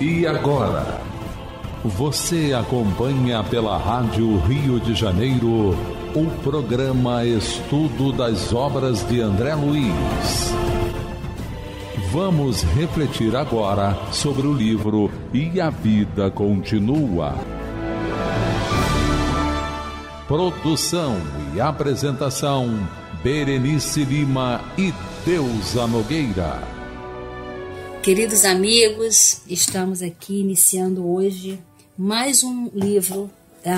E agora, você acompanha pela Rádio Rio de Janeiro o programa Estudo das Obras de André Luiz. Vamos refletir agora sobre o livro E a Vida Continua. Produção e apresentação, Berenice Lima e Deusa Nogueira. Queridos amigos, estamos aqui iniciando hoje mais um livro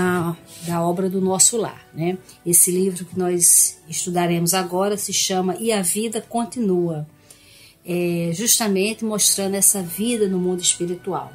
da obra do Nosso Lar, né? Esse livro que nós estudaremos agora se chama E a Vida Continua, justamente mostrando essa vida no mundo espiritual.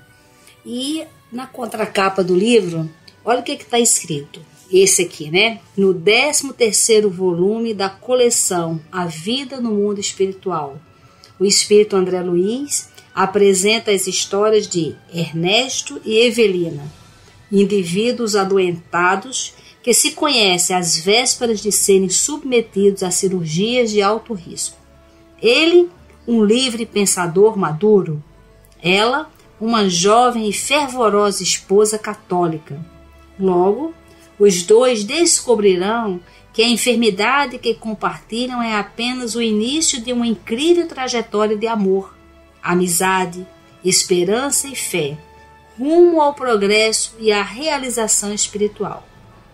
E na contracapa do livro, olha o que está escrito. Esse aqui, né? No 13º volume da coleção A Vida no Mundo Espiritual, o espírito André Luiz apresenta as histórias de Ernesto e Evelina, indivíduos adoentados que se conhecem às vésperas de serem submetidos a cirurgias de alto risco. Ele, um livre pensador maduro. Ela, uma jovem e fervorosa esposa católica. Logo, os dois descobrirão que a enfermidade que compartilham é apenas o início de uma incrível trajetória de amor, amizade, esperança e fé, rumo ao progresso e à realização espiritual.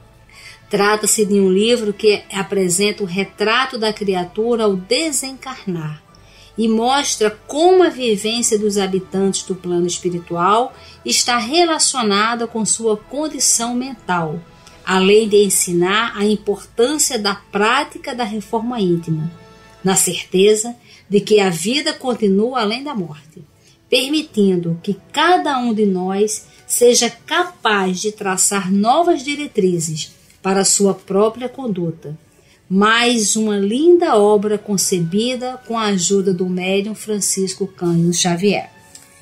Trata-se de um livro que apresenta o retrato da criatura ao desencarnar e mostra como a vivência dos habitantes do plano espiritual está relacionada com sua condição mental, além de ensinar a importância da prática da reforma íntima, na certeza de que a vida continua além da morte, permitindo que cada um de nós seja capaz de traçar novas diretrizes para a sua própria conduta. Mais uma linda obra concebida com a ajuda do médium Francisco Cândido Xavier.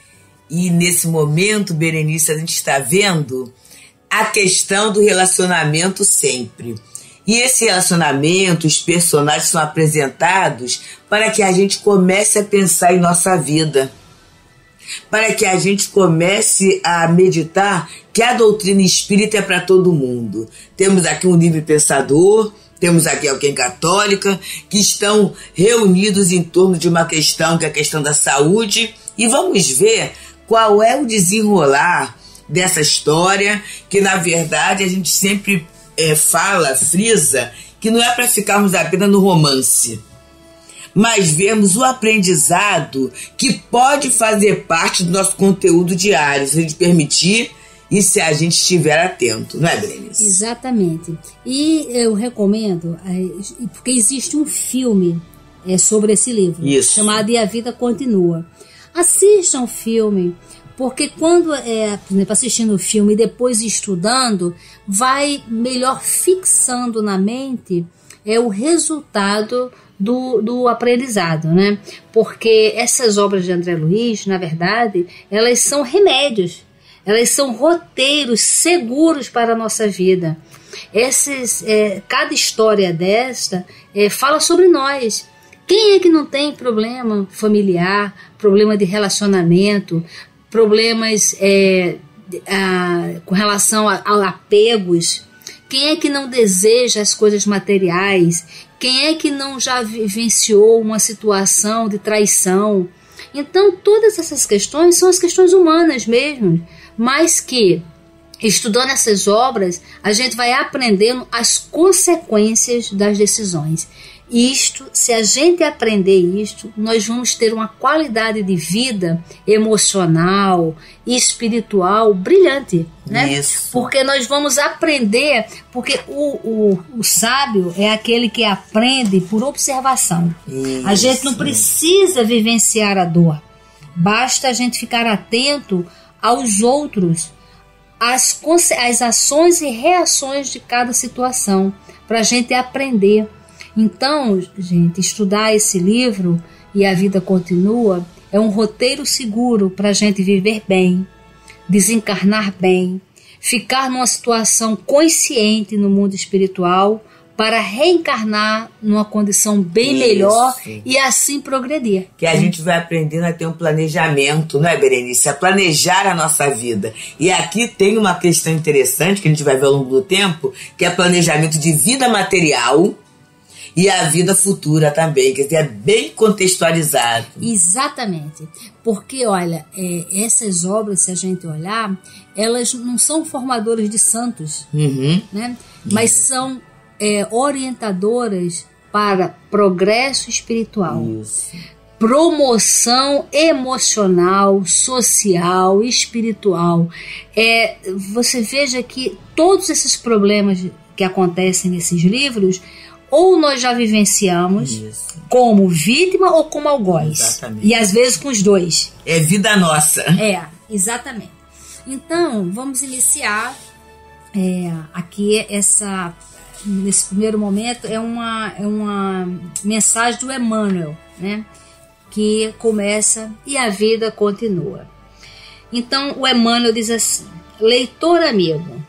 E nesse momento, Berenice, a gente está vendo a questão do relacionamento sempre. E esse relacionamento, os personagens são apresentados para que a gente comece a pensar em nossa vida. Para que a gente comece a meditar que a doutrina espírita é para todo mundo. Temos aqui um livre pensador, temos aqui alguém católica, que estão reunidos em torno de uma questão, que é a questão da saúde. E vamos ver qual é o desenrolar dessa história, que na verdade a gente sempre frisa, que não é para ficarmos apenas no romance, mas vermos o aprendizado que pode fazer parte do nosso conteúdo diário, se a gente permitir e se a gente estiver atento, não é, Berenice? Exatamente. E eu recomendo, porque existe um filme sobre esse livro, chamado E a Vida Continua. Assistam o filme, porque quando, por exemplo, assistindo o filme e depois estudando, vai melhor fixando na mente o resultado do aprendizado, né? Porque essas obras de André Luiz, na verdade, elas são remédios, elas são roteiros seguros para a nossa vida. Cada história desta fala sobre nós. Quem é que não tem problema familiar, problema de relacionamento, problemas com relação a apegos? Quem é que não deseja as coisas materiais? Quem é que não já vivenciou uma situação de traição? Então, todas essas questões são as questões humanas mesmo, mas que, estudando essas obras, a gente vai aprendendo as consequências das decisões. Se a gente aprender isto, nós vamos ter uma qualidade de vida emocional e espiritual brilhante, né? Isso. Porque nós vamos aprender, porque o sábio é aquele que aprende por observação. Isso. A gente não precisa vivenciar a dor, basta a gente ficar atento aos outros, às ações e reações de cada situação, para a gente aprender. Então, gente, estudar esse livro E a Vida Continua é um roteiro seguro para a gente viver bem, desencarnar bem, ficar numa situação consciente no mundo espiritual, para reencarnar numa condição bem melhor e assim progredir. Que a gente vai aprendendo a ter um planejamento, não é, Berenice? A planejar a nossa vida. E aqui tem uma questão interessante que a gente vai ver ao longo do tempo, que é planejamento de vida material e a vida futura também, quer dizer, é bem contextualizado. Exatamente, porque olha, essas obras, se a gente olhar, elas não são formadoras de santos, né? Mas são orientadoras para progresso espiritual, promoção emocional, social, espiritual. Você veja que todos esses problemas que acontecem nesses livros, ou nós já vivenciamos como vítima ou como algoz. Exatamente. E às vezes com os dois. É vida nossa. Exatamente. Então, vamos iniciar aqui nesse primeiro momento, é uma mensagem do Emmanuel, né? Que começa e a vida continua. Então, o Emmanuel diz assim: leitor amigo,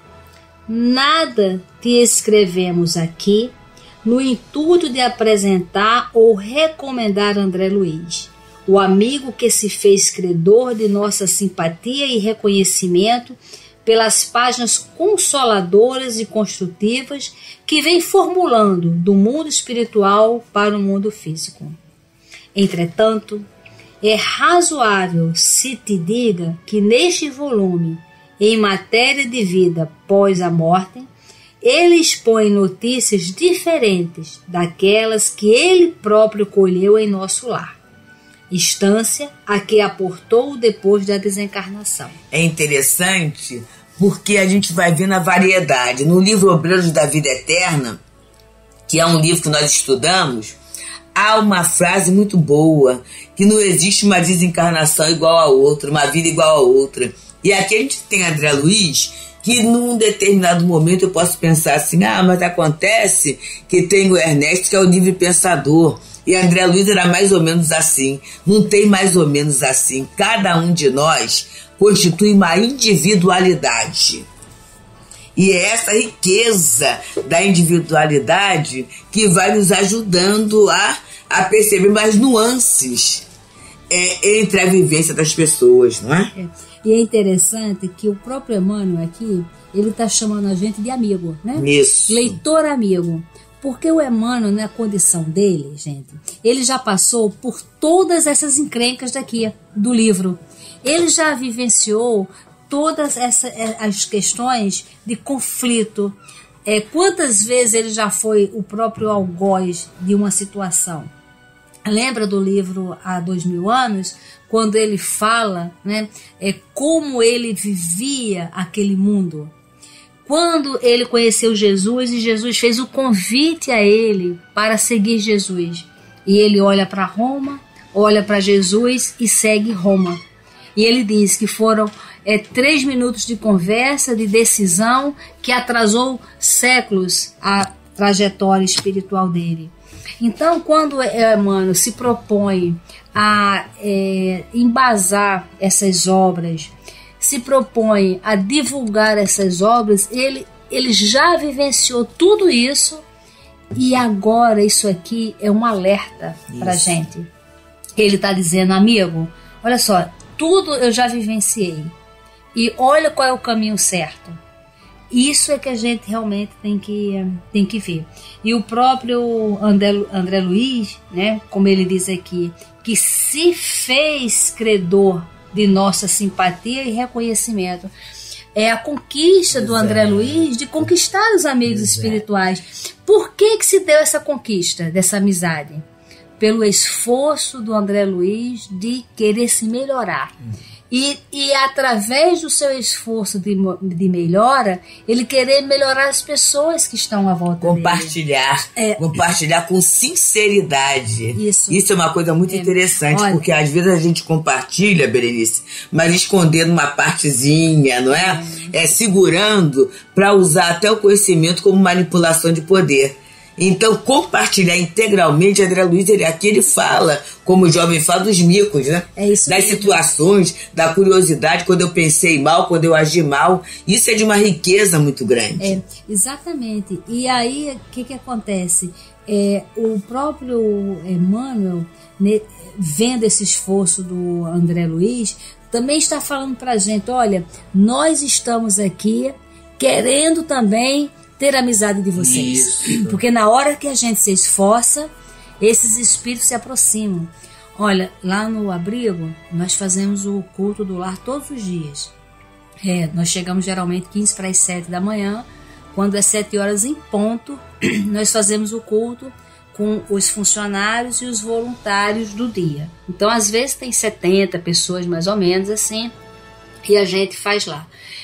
nada te escrevemos aqui no intuito de apresentar ou recomendar André Luiz, o amigo que se fez credor de nossa simpatia e reconhecimento pelas páginas consoladoras e construtivas que vem formulando do mundo espiritual para o mundo físico. Entretanto, é razoável se te diga que neste volume, em matéria de vida pós a morte, ele expõe notícias diferentes daquelas que ele próprio colheu em nosso lar, instância a que aportou depois da desencarnação. É interessante porque a gente vai ver na variedade. No livro Obreiros da Vida Eterna, que é um livro que nós estudamos, há uma frase muito boa, que não existe uma desencarnação igual a outra, uma vida igual a outra. E aqui a gente tem André Luiz, que num determinado momento eu posso pensar assim, mas acontece que tem o Ernesto, que é o livre pensador, e André Luiz era mais ou menos assim. Não tem mais ou menos assim. Cada um de nós constitui uma individualidade. E é essa riqueza da individualidade que vai nos ajudando a perceber mais nuances entre a vivência das pessoas, não é? E é interessante que o próprio Emmanuel aqui, ele está chamando a gente de amigo, né? Isso. Leitor amigo. Porque o Emmanuel, na condição dele, gente, ele já passou por todas essas encrencas daqui, do livro. Ele já vivenciou todas as questões de conflito. Quantas vezes ele já foi o próprio algoz de uma situação? Lembra do livro Há 2000 anos, quando ele fala, né, como ele vivia aquele mundo? Quando ele conheceu Jesus e Jesus fez o convite a ele para seguir Jesus. E ele olha para Roma, olha para Jesus e segue Roma. E ele diz que foram 3 minutos de conversa, de decisão, que atrasou séculos a trajetória espiritual dele. Então, quando Emmanuel se propõe a embasar essas obras, se propõe a divulgar essas obras, ele já vivenciou tudo isso e agora isso aqui é um alerta para a gente. Ele está dizendo, amigo, olha só, tudo eu já vivenciei e olha qual é o caminho certo. Isso é que a gente realmente tem que ver. E o próprio André Luiz, né, como ele diz aqui, que se fez credor de nossa simpatia e reconhecimento. É a conquista do André Luiz de conquistar os amigos espirituais. Por que se deu essa conquista, dessa amizade? Pelo esforço do André Luiz de querer se melhorar. E através do seu esforço de melhora, ele querer melhorar as pessoas que estão à volta dele. Compartilhar com sinceridade. Isso é uma coisa muito interessante, porque às vezes a gente compartilha, Berenice, mas escondendo uma partezinha, não é? Segurando para usar até o conhecimento como manipulação de poder. Então, compartilhar integralmente, André Luiz, aqui ele fala, como o jovem fala, dos micos, né? É isso das mesmo. Situações, da curiosidade, quando eu pensei mal, quando eu agi mal. Isso é de uma riqueza muito grande. É, exatamente. E aí, o que acontece? O próprio Emmanuel, né, vendo esse esforço do André Luiz, também está falando para a gente, olha, nós estamos aqui querendo também ter a amizade de vocês. Isso. Porque na hora que a gente se esforça, esses espíritos se aproximam. Olha, lá no abrigo, nós fazemos o culto do lar todos os dias. Nós chegamos geralmente 15 para as 7 da manhã. Quando é 7 horas em ponto, nós fazemos o culto com os funcionários e os voluntários do dia. Então, às vezes tem 70 pessoas, mais ou menos assim, e a gente faz lá.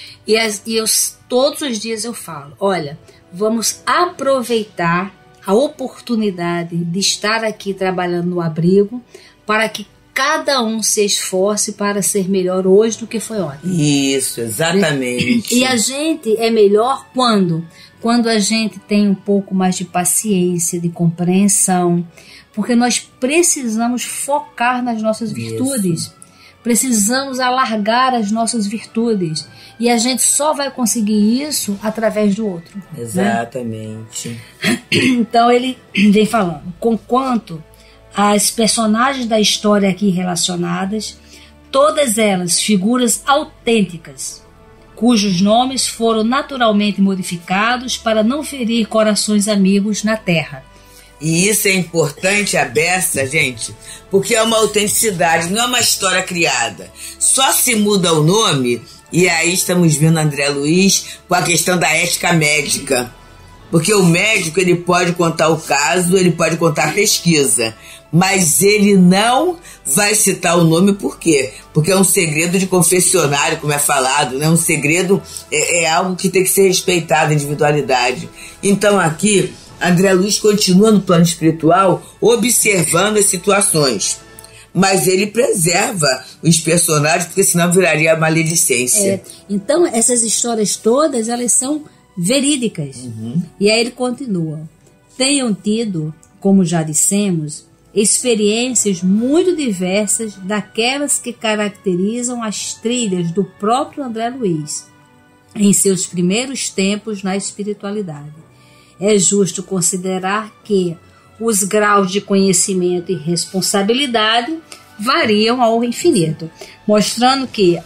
Todos os dias eu falo, olha, vamos aproveitar a oportunidade de estar aqui trabalhando no abrigo para que cada um se esforce para ser melhor hoje do que foi ontem. Isso, exatamente. E a gente é melhor quando a gente tem um pouco mais de paciência, de compreensão, porque nós precisamos focar nas nossas virtudes. Isso. Precisamos alargar as nossas virtudes. E a gente só vai conseguir isso através do outro. Exatamente. Né? Então ele vem falando, conquanto as personagens da história aqui relacionadas, todas elas figuras autênticas, cujos nomes foram naturalmente modificados para não ferir corações amigos na Terra. E isso é importante, a beça, gente, porque é uma autenticidade, não é uma história criada. Só se muda o nome, e aí estamos vendo André Luiz com a questão da ética médica. Porque o médico, ele pode contar o caso, ele pode contar a pesquisa, mas ele não vai citar o nome, por quê? Porque é um segredo de confessionário, como é falado, né? Um segredo é algo que tem que ser respeitado, a individualidade. Então aqui, André Luiz continua no plano espiritual observando as situações, mas ele preserva os personagens, porque senão viraria maledicência. Então essas histórias todas, elas são verídicas. E aí ele continua, tenham tido, como já dissemos, experiências muito diversas daquelas que caracterizam as trilhas do próprio André Luiz em seus primeiros tempos na espiritualidade. É justo considerar que os graus de conhecimento e responsabilidade variam ao infinito, mostrando que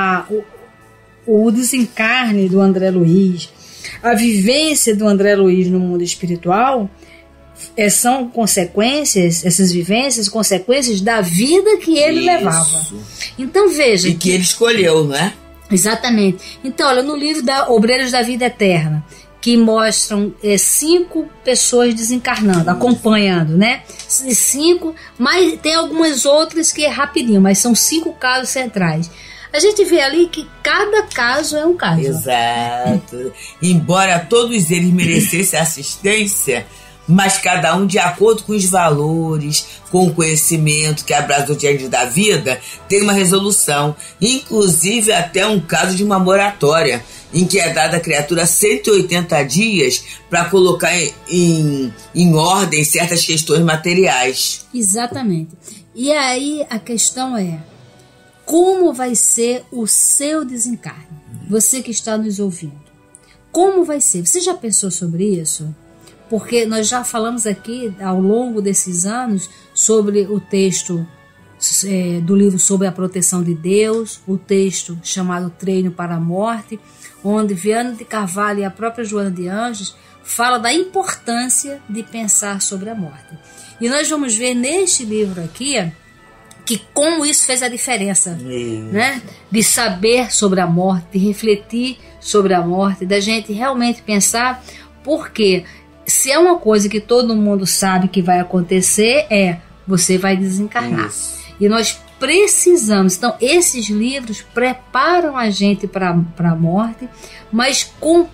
o desencarne do André Luiz, a vivência do André Luiz no mundo espiritual são consequências, essas vivências, consequências da vida que ele levava. Então veja. E que ele escolheu, não é? Exatamente. Então, olha, no livro da Obreiros da Vida Eterna, que mostram 5 pessoas desencarnando, acompanhando, né? 5, mas tem algumas outras que é rapidinho, mas são 5 casos centrais. A gente vê ali que cada caso é um caso. Exato. Embora todos eles merecessem assistência, mas cada um de acordo com os valores, com o conhecimento que abraça diante da vida, tem uma resolução. Inclusive até um caso de uma moratória, em que é dada à criatura 180 dias para colocar em ordem certas questões materiais. Exatamente. E aí a questão é, como vai ser o seu desencarne? Você que está nos ouvindo. Como vai ser? Você já pensou sobre isso? Porque nós já falamos aqui ao longo desses anos sobre o texto do livro Sobre a Proteção de Deus, o texto chamado Treino para a Morte, onde Viana de Carvalho e a própria Joana de Anjos fala da importância de pensar sobre a morte. E nós vamos ver neste livro aqui que como isso fez a diferença, né? De saber sobre a morte, de refletir sobre a morte, da gente realmente pensar, porque se é uma coisa que todo mundo sabe que vai acontecer, você vai desencarnar. Isso. E nós precisamos, então esses livros preparam a gente para a morte, mas com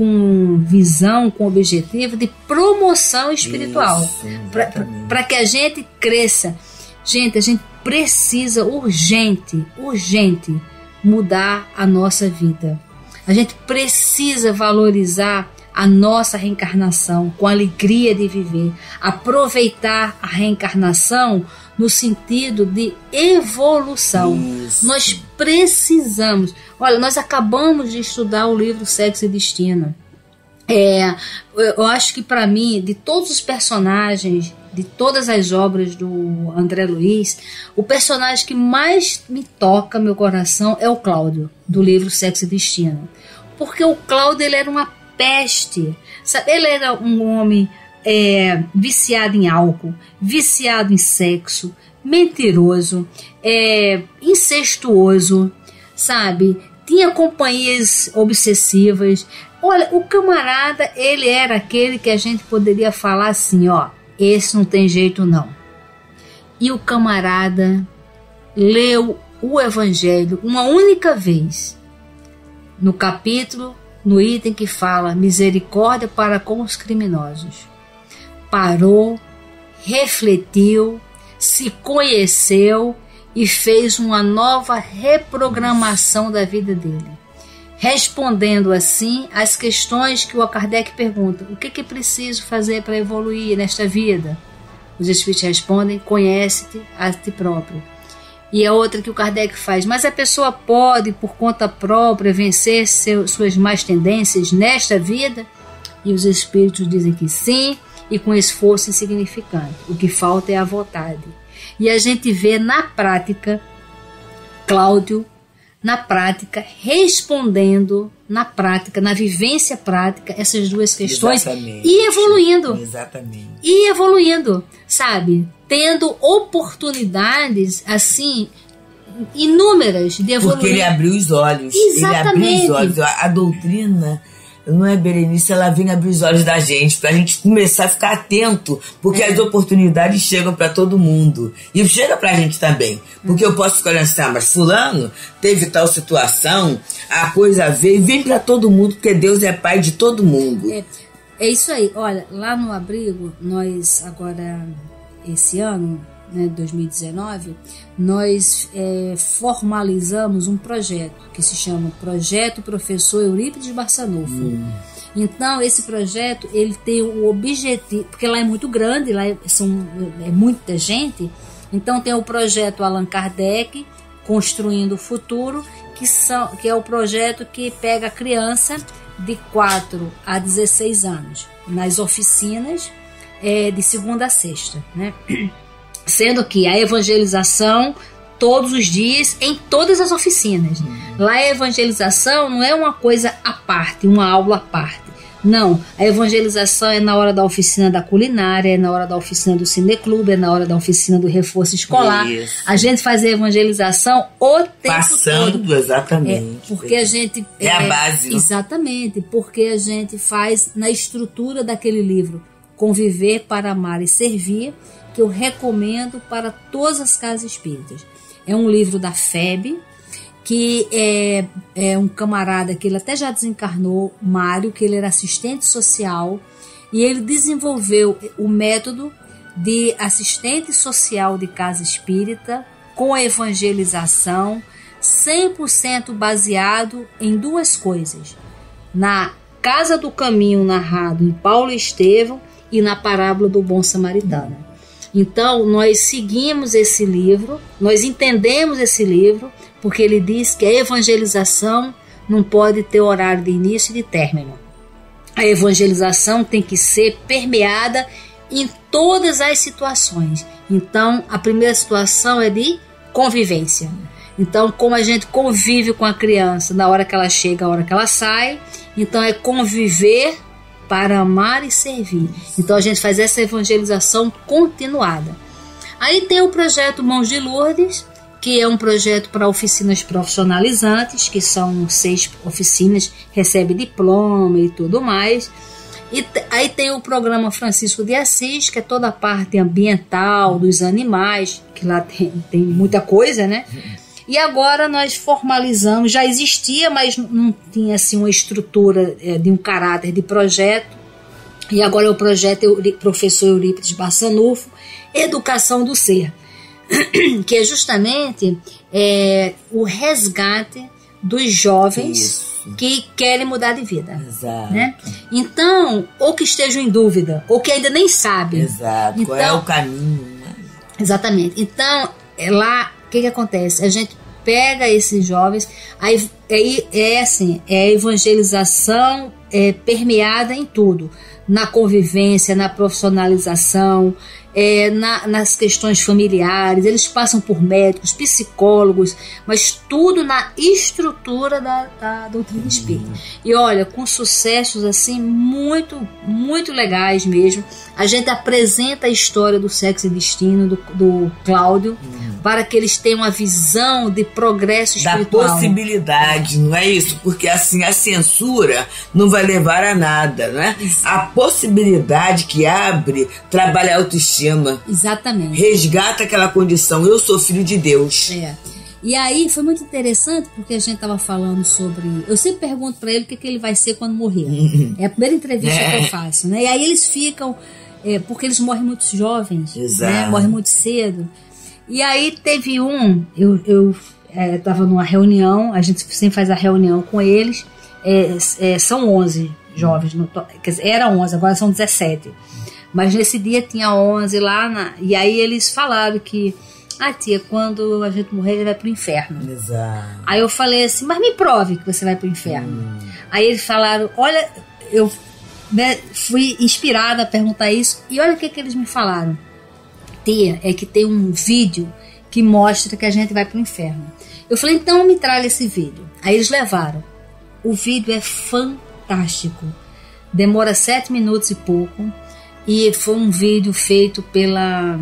visão, com objetivo de promoção espiritual, para que a gente cresça. Gente, a gente precisa urgente mudar a nossa vida. A gente precisa valorizar a nossa reencarnação com a alegria de viver, aproveitar a reencarnação no sentido de evolução. Isso. Nós precisamos. Olha, nós acabamos de estudar o livro Sexo e Destino. Eu acho que para mim, de todos os personagens, de todas as obras do André Luiz, o personagem que mais me toca meu coração é o Cláudio, do livro Sexo e Destino. Porque o Cláudio, ele era uma peste, sabe? Ele era um homem viciado em álcool, viciado em sexo, mentiroso, incestuoso, sabe? Tinha companhias obsessivas. Olha, o camarada, ele era aquele que a gente poderia falar assim, ó, esse não tem jeito não. E o camarada leu o Evangelho uma única vez, no capítulo, no item que fala misericórdia para com os criminosos. Parou, refletiu, se conheceu e fez uma nova reprogramação da vida dele, respondendo assim às questões que o Kardec pergunta: o que é preciso fazer para evoluir nesta vida? Os Espíritos respondem: conhece-te a ti próprio. E a outra que o Kardec faz: mas a pessoa pode, por conta própria, vencer suas más tendências nesta vida? E os Espíritos dizem que sim, e com esforço insignificante. O que falta é a vontade. E a gente vê na prática Cláudio, na prática, respondendo na prática, na vivência prática, essas duas questões. Exatamente. E evoluindo. Exatamente. E evoluindo, sabe? Tendo oportunidades, assim, inúmeras de evoluir. Porque ele abriu os olhos. Exatamente. Ele abriu os olhos. A doutrina, não é, Berenice? Ela vem abrir os olhos da gente, pra gente começar a ficar atento, porque as oportunidades chegam pra todo mundo. E chega pra gente também. Porque eu posso ficar olhando assim, mas fulano teve tal situação, a coisa veio, vem pra todo mundo, porque Deus é pai de todo mundo. É isso aí. Olha, lá no abrigo, nós agora, esse ano, né, 2019, nós formalizamos um projeto que se chama Projeto Professor Eurípides Barçanufo. Então, esse projeto, ele tem o objetivo, porque lá é muito grande, lá é muita gente, então tem o projeto Allan Kardec, Construindo o Futuro, que é o projeto que pega a criança de 4 a 16 anos, nas oficinas de segunda a sexta, né? Sendo que a evangelização todos os dias, em todas as oficinas. Lá a evangelização não é uma coisa à parte, uma aula à parte. Não, a evangelização é na hora da oficina da culinária, é na hora da oficina do cineclube, é na hora da oficina do reforço escolar. Isso. A gente faz a evangelização o tempo passando todo. Exatamente. Porque a gente... É a base. Exatamente, porque a gente faz na estrutura daquele livro, Conviver para Amar e Servir, que eu recomendo para todas as casas espíritas. É um livro da FEB, que é um camarada que ele até já desencarnou, Mário, que ele era assistente social, e ele desenvolveu o método de assistente social de casa espírita com a evangelização 100% baseado em duas coisas: na Casa do Caminho, narrado em Paulo Estevão, e na Parábola do Bom Samaritano. Então, nós seguimos esse livro, nós entendemos esse livro, porque ele diz que a evangelização não pode ter horário de início e de término. A evangelização tem que ser permeada em todas as situações. Então, a primeira situação é de convivência. Então, como a gente convive com a criança na hora que ela chega, na hora que ela sai, então é conviver para amar e servir. Então a gente faz essa evangelização continuada. Aí tem o projeto Mãos de Lourdes, que é um projeto para oficinas profissionalizantes, que são 6 oficinas, recebe diploma e tudo mais. E aí tem o programa Francisco de Assis, que é toda a parte ambiental, dos animais, que lá tem muita coisa, né? E agora nós formalizamos, já existia, mas não tinha assim uma estrutura de um caráter de projeto. E agora é o projeto Professor Eurípides Barçanufo, Educação do Ser, que é justamente o resgate dos jovens que querem mudar de vida. Exato. Né? Então, ou que estejam em dúvida, ou que ainda nem sabem. Exato. Então, qual é o caminho? Né? Exatamente. Então, lá, o que acontece? A gente pega esses jovens, aí é assim, é a evangelização permeada em tudo, na convivência, na profissionalização, nas questões familiares. Eles passam por médicos, psicólogos, mas tudo na estrutura da doutrina espírita. E olha, com sucessos assim muito, muito legais mesmo. A gente apresenta a história do Sexo e Destino do Cláudio, para que eles tenham uma visão de progresso espiritual. Da possibilidade, não é isso? Porque assim a censura não vai levar a nada, não é? Exato. A possibilidade que abre trabalha a autoestima. Exatamente. Resgata aquela condição, eu sou filho de Deus. E aí foi muito interessante, porque a gente estava falando sobre... Eu sempre pergunto para ele o que ele vai ser quando morrer. É a primeira entrevista que eu faço, né? E aí eles ficam... porque eles morrem muito jovens, né? Morrem muito cedo. E aí teve eu estava numa reunião, a gente sempre faz a reunião com eles, são 11 jovens, quer dizer, era 11, agora são 17. Mas nesse dia tinha 11 lá, e aí eles falaram que, tia, quando a gente morrer, ele vai pro inferno. Exato. Aí eu falei assim, mas me prove que você vai pro inferno. Aí eles falaram, olha, eu fui inspirada a perguntar isso, e olha o que eles me falaram. Tia, é que tem um vídeo que mostra que a gente vai pro inferno. Eu falei, então me traga esse vídeo. Aí eles levaram. O vídeo é fantástico. Demora 7 minutos e pouco. E foi um vídeo feito pela...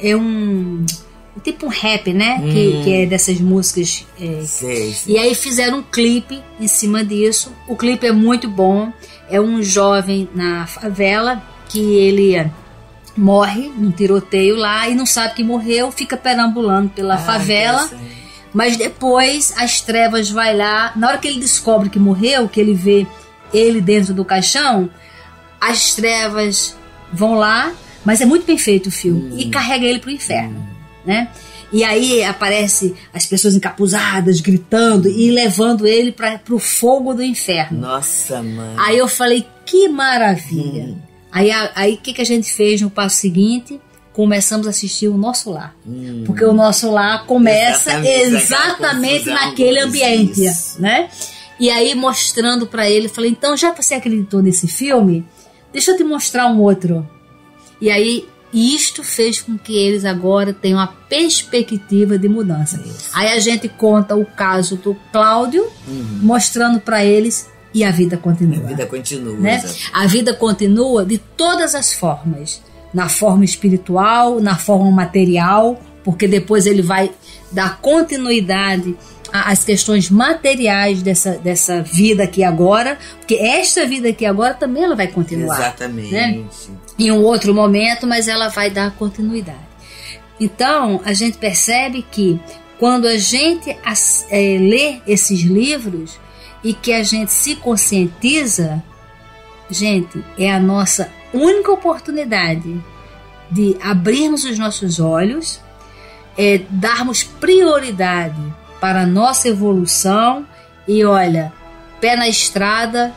tipo um rap, né? Que é dessas músicas. Sei. E aí fizeram um clipe em cima disso. O clipe é muito bom. É um jovem na favela que ele morre num tiroteio lá e não sabe que morreu, fica perambulando pela favela. Mas depois as trevas vai lá. Na hora que ele descobre que morreu, que ele vê ele dentro do caixão, as trevas vão lá, mas é muito bem feito o filme, e carrega ele pro inferno, né? E aí aparece as pessoas encapuzadas, gritando e levando ele pro fogo do inferno. Nossa, mãe. Aí eu falei, que maravilha. Aí o que a gente fez no passo seguinte? Começamos a assistir o Nosso Lar. Porque o Nosso Lar começa exatamente naquele ambiente, né? E aí mostrando para ele, falei, então já que você acreditou nesse filme, deixa eu te mostrar um outro. E aí isto fez com que eles agora tenham uma perspectiva de mudança. Aí a gente conta o caso do Cláudio, mostrando para eles, e a vida continua. A vida continua, né? A vida continua de todas as formas. Na forma espiritual, na forma material, porque depois ele vai dar continuidade às questões materiais dessa vida aqui agora, porque esta vida aqui agora também ela vai continuar. Exatamente. Né? Em um outro momento, mas ela vai dar continuidade. Então, a gente percebe que quando a gente lê esses livros e que a gente se conscientiza, gente, é a nossa única oportunidade de abrirmos os nossos olhos, darmos prioridade para a nossa evolução e, olha, pé na estrada,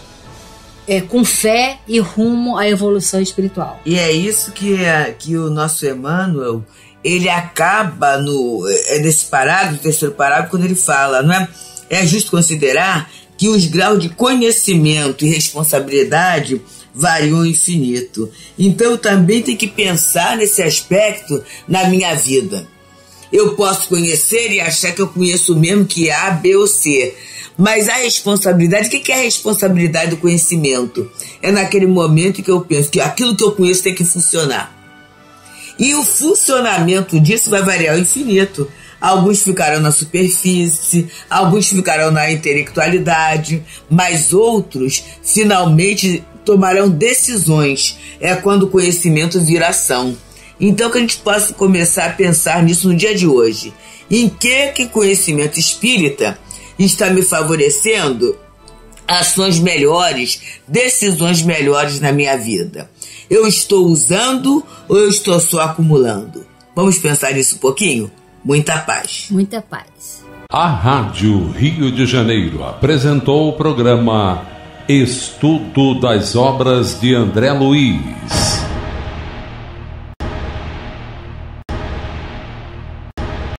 com fé e rumo à evolução espiritual. E é isso que o nosso Emmanuel, ele acaba nesse parágrafo, terceiro parágrafo, quando ele fala, não é? É justo considerar que os graus de conhecimento e responsabilidade variam infinito. Então eu também tenho que pensar nesse aspecto na minha vida. Eu posso conhecer e achar que eu conheço mesmo que A, B ou C. Mas a responsabilidade, o que é a responsabilidade do conhecimento? É naquele momento que eu penso que aquilo que eu conheço tem que funcionar. E o funcionamento disso vai variar ao infinito. Alguns ficarão na superfície, alguns ficarão na intelectualidade, mas outros finalmente tomarão decisões. É quando o conhecimento vira ação. Então que a gente possa começar a pensar nisso no dia de hoje. Em que conhecimento espírita está me favorecendo ações melhores, decisões melhores na minha vida? Eu estou usando ou eu estou só acumulando? Vamos pensar nisso um pouquinho? Muita paz. Muita paz. A Rádio Rio de Janeiro apresentou o programa Estudo das Obras de André Luiz.